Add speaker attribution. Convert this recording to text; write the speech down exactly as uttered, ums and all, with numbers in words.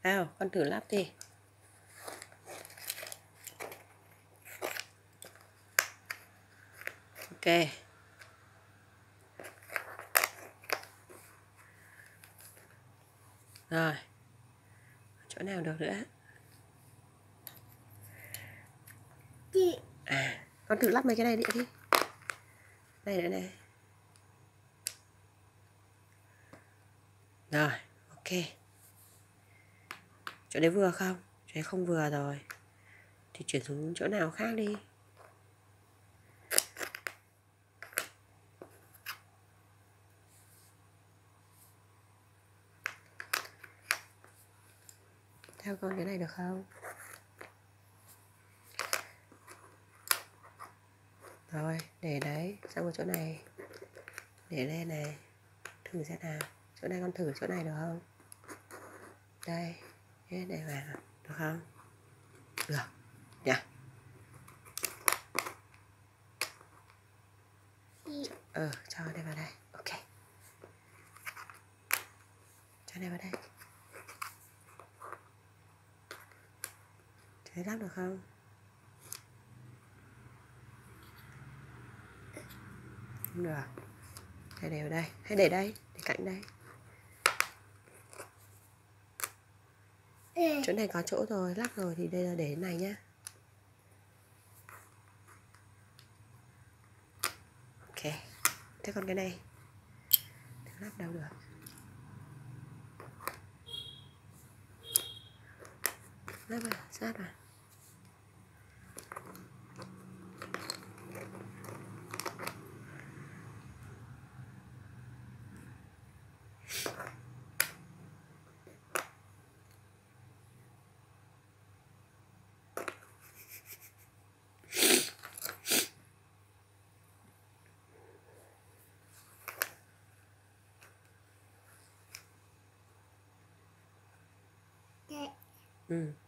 Speaker 1: Nào, con thử lắp đi. Ok. Rồi. Chỗ nào được nữa?
Speaker 2: Chị.
Speaker 1: À, con thử lắp mấy cái này đi đi. Đây nữa này. Rồi, ok. Chỗ đấy vừa không? Chỗ đấy không vừa rồi. Thì chuyển xuống chỗ nào khác đi. Theo con cái này được không? Rồi, để đấy, sang một chỗ này. Để lên này. Thử xem nào. Chỗ này con thử chỗ này được không? Đây, thế để vào. Được không? Được. Nhỉ? Ừ, cho đây vào đây. Ok. Cho đây vào đây. Thế lắp được không? Không được. Hãy để vào đây. Hãy để đây. Để cạnh đây. Chỗ này có chỗ rồi, lắp rồi thì đây là để này nhá. Ok. Thế còn cái này thì lắp đâu được. Lắp vào, sát vào.
Speaker 2: Chị.
Speaker 1: Ừ.